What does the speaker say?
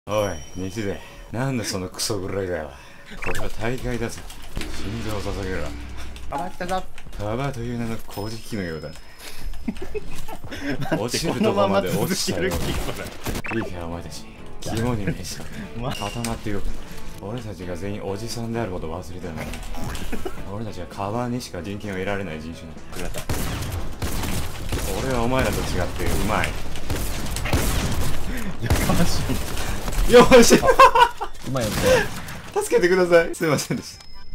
おい、西出。なんだそのクソぐらいだよ。これは大会だぞ。心臓を捧げろ。 あばったぞ。 カバーという名の工事機のようだ。落ちるとこまで落ちたよ。いいか、お前たち。肝に銘じろ。固まってよく。俺たちが全員おじさんであることを忘れてはならない。俺たちはカバーにしか人権を得られない人種なんだ。俺はお前らと違ってうまい。 やかましい。 よしうまいよね。 助けてください。すいませんでした。